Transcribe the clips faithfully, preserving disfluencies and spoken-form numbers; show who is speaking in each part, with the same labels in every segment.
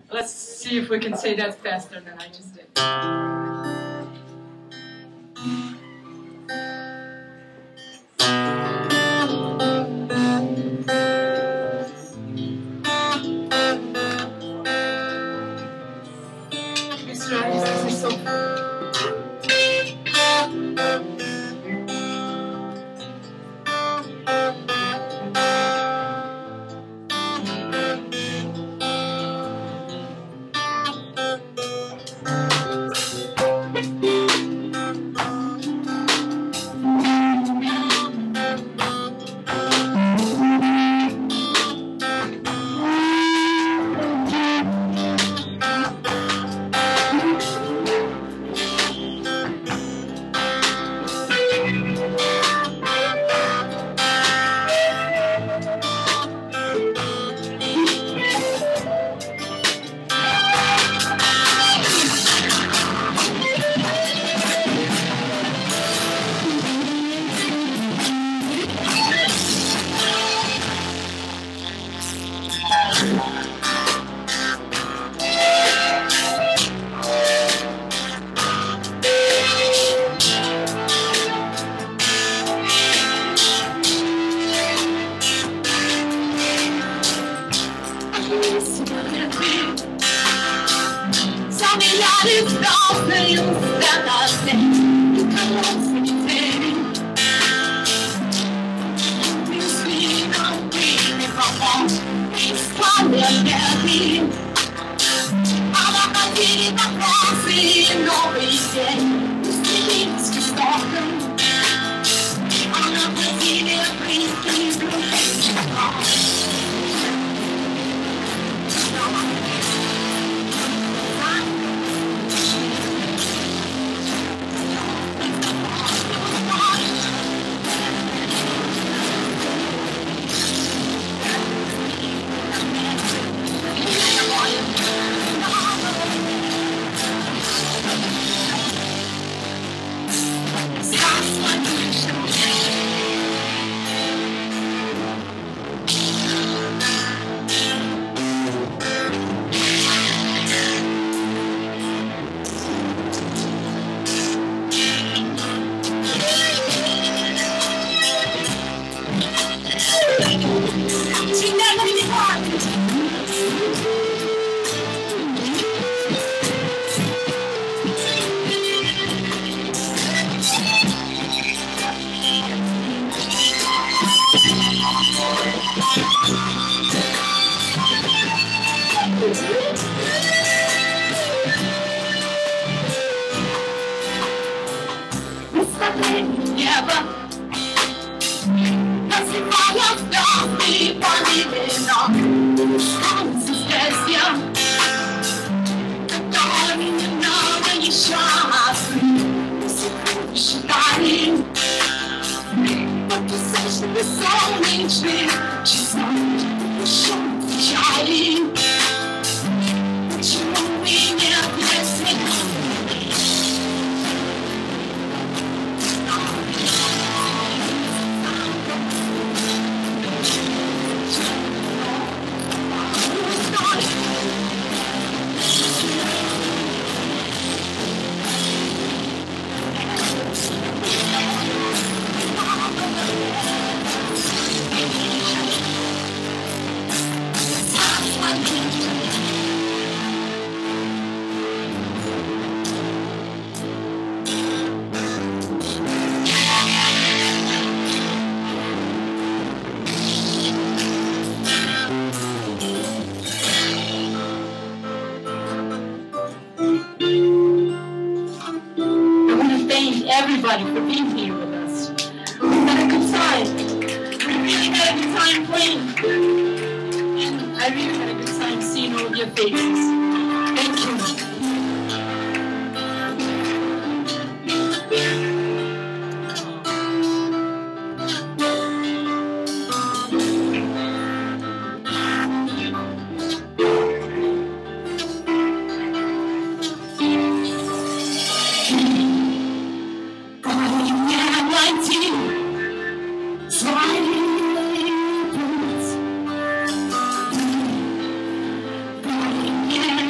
Speaker 1: Let's see if we can say that faster than I just did. This is so fun. Everybody for being here with us. We had a good time. We really had a good time playing. And I really had a good time seeing all of your faces. Thank you. Yeah.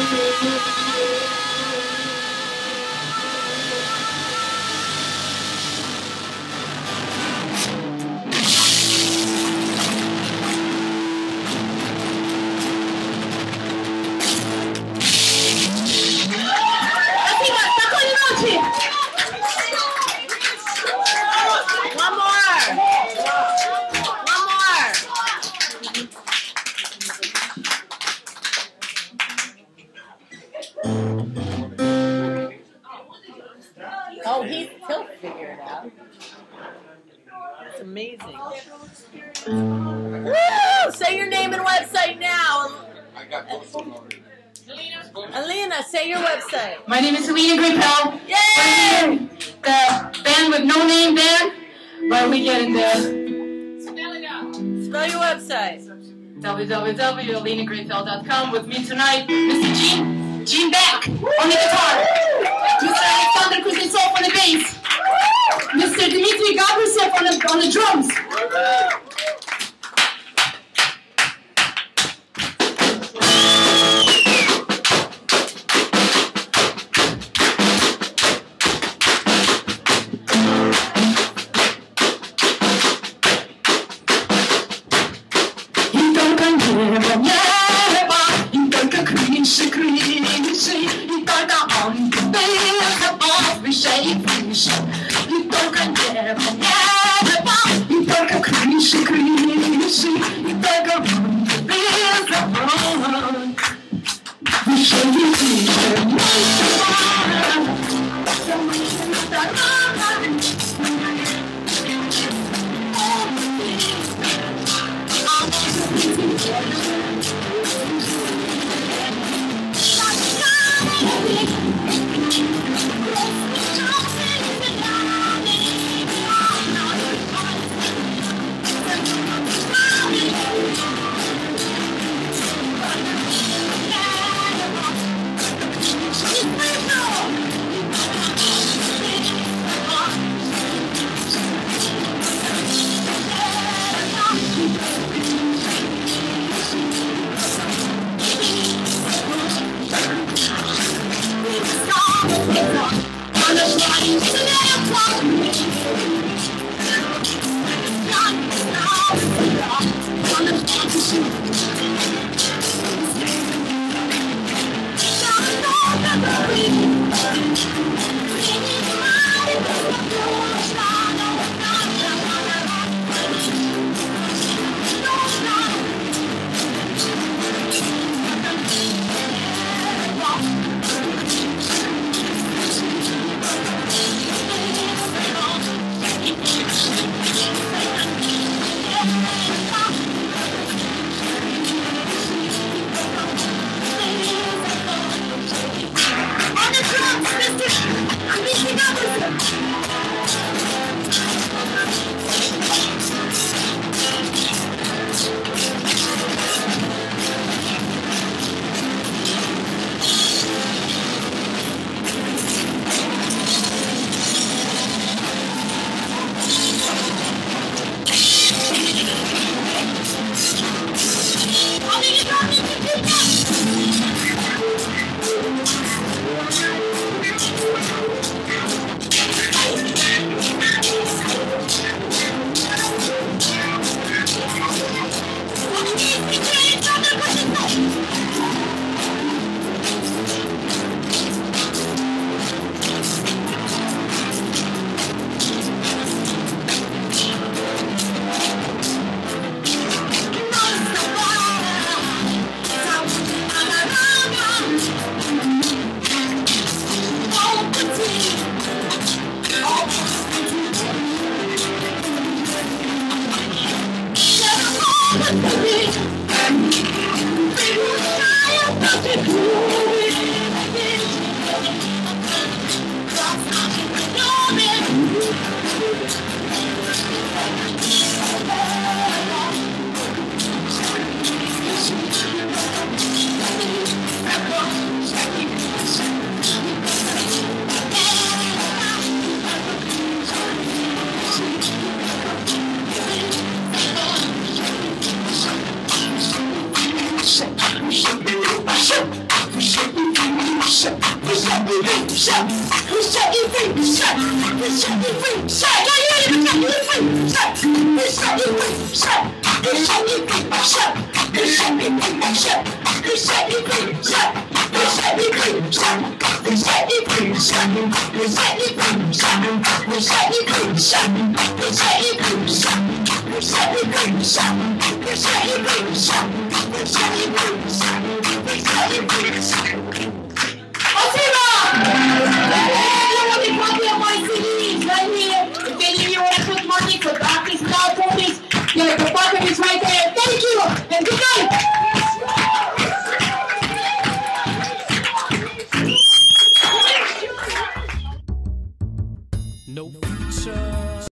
Speaker 2: Oh, he's, he'll figure it out. It's amazing. Woo! Say your name and website now.
Speaker 3: I got posted already.
Speaker 2: ELLiNa, say your website.
Speaker 1: My name is ELLiNa GrAyPeL.
Speaker 2: Yay!
Speaker 1: The band with no name band, but we get in there.
Speaker 2: Spell your website.
Speaker 1: w w w dot ellina graypel dot com. With me tonight, Mister Gene, Gene Beck on the guitar, Mister Alexander Kuznetsov on the bass, Mister Dmitry Gabrusev on the, on the drums. shut, we set you free, shut, we set you free, shut, yeah, yeah, we set you free, shut, we set you free, shut, we set you free, shut, we set you free, shut, we set you free, shut, we set you free, shut, we set you free, shut, we set you free, shut, we set you free, shut, we set you free, shut, we set you free, shut, we set you free, shut, we set you free, shut, we set you free, shut. Otima! Look at copy of my C Ds right here. If any of you want to put money for doctors and all ponies, yeah, the button is right there. Thank you and good night.
Speaker 4: No future.